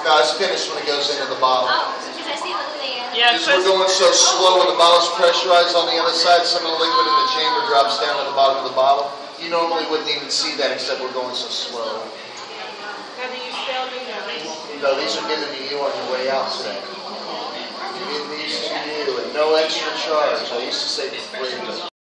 No, it's finished when it goes into the bottle. Oh, because I see a little layer. Yeah, Because we're going so slow when the bottle's pressurized on the other side, some of the liquid in the chamber drops down to the bottom of the bottle. You normally wouldn't even see that except we're going so slow. Now, do you still do those? No, these are given to you on your way out today. Give these to you at no extra charge. I used to say for free, but